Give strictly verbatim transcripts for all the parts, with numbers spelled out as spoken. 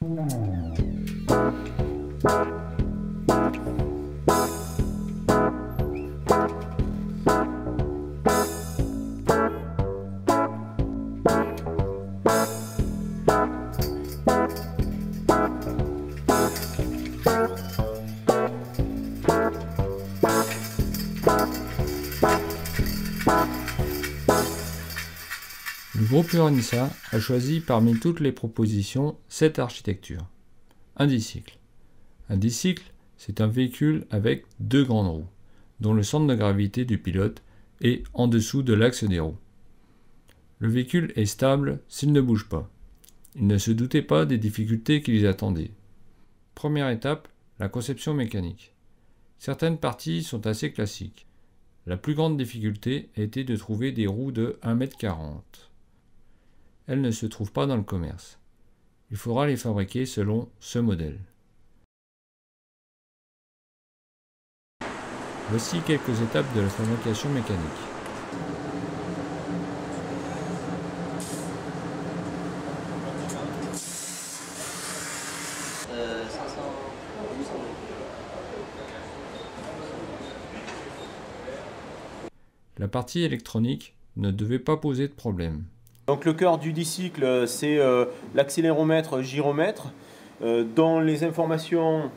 Le groupe Uranissa a choisi parmi toutes les propositions cette architecture. Un dicycle. Un dicycle, c'est un véhicule avec deux grandes roues, dont le centre de gravité du pilote est en dessous de l'axe des roues. Le véhicule est stable s'il ne bouge pas. Il ne se doutait pas des difficultés qui les attendaient. Première étape, la conception mécanique. Certaines parties sont assez classiques. La plus grande difficulté a été de trouver des roues de un mètre quarante. Elles ne se trouvent pas dans le commerce. Il faudra les fabriquer selon ce modèle. Voici quelques étapes de la fabrication mécanique. La partie électronique ne devait pas poser de problème. Donc le cœur du dicycle, c'est euh, l'accéléromètre gyromètre, euh, dont les informations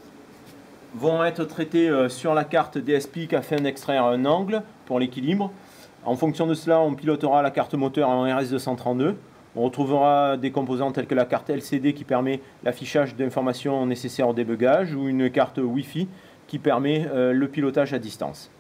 vont être traitées euh, sur la carte D S P I C afin d'extraire un angle pour l'équilibre. En fonction de cela, on pilotera la carte moteur en R S deux cent trente-deux. On retrouvera des composants tels que la carte L C D qui permet l'affichage d'informations nécessaires au débugage ou une carte Wi-Fi qui permet euh, le pilotage à distance.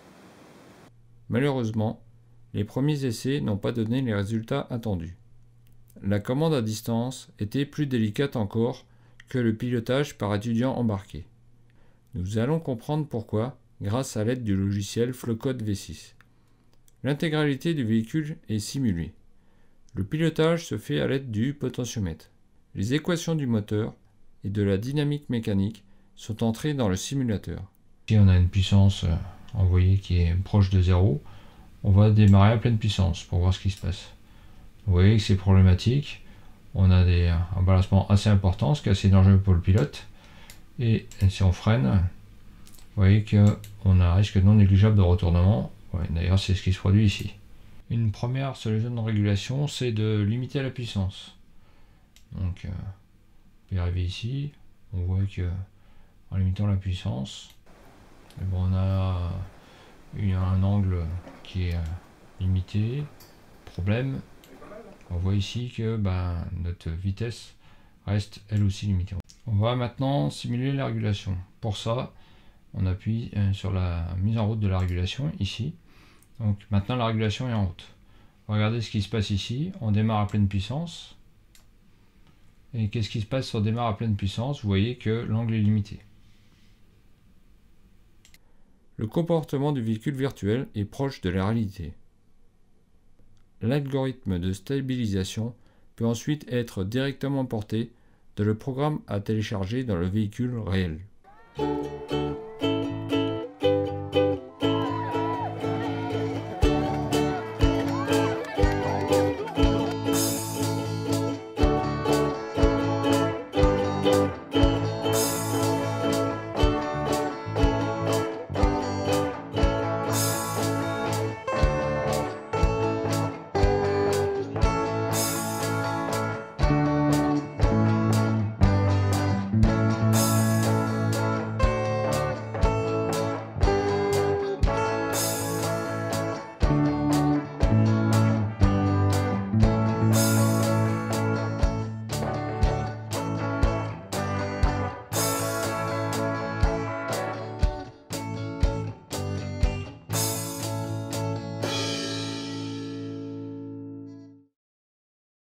Malheureusement, les premiers essais n'ont pas donné les résultats attendus. La commande à distance était plus délicate encore que le pilotage par étudiant embarqué. Nous allons comprendre pourquoi grâce à l'aide du logiciel Flowcode V six. L'intégralité du véhicule est simulée. Le pilotage se fait à l'aide du potentiomètre. Les équations du moteur et de la dynamique mécanique sont entrées dans le simulateur. Ici on a une puissance envoyée qui est proche de zéro. On va démarrer à pleine puissance pour voir ce qui se passe. Vous voyez que c'est problématique. On a des, un balancement assez important, ce qui est assez dangereux pour le pilote. Et si on freine, vous voyez qu'on a un risque non négligeable de retournement. Ouais, d'ailleurs, c'est ce qui se produit ici. Une première solution de régulation, c'est de limiter la puissance. Donc, euh, on peut y arriver ici. On voit que en limitant la puissance, et bon, on a une, un angle qui est limité. Problème, on voit ici que ben, notre vitesse reste elle aussi limitée. On va maintenant simuler la régulation. Pour ça, on appuie sur la mise en route de la régulation ici. Donc maintenant la régulation est en route. Regardez ce qui se passe ici. On démarre à pleine puissance. Et qu'est-ce qui se passe si on démarre à pleine puissance? Vous voyez que l'angle est limité. Le comportement du véhicule virtuel est proche de la réalité. L'algorithme de stabilisation peut ensuite être directement porté dans le programme à télécharger dans le véhicule réel.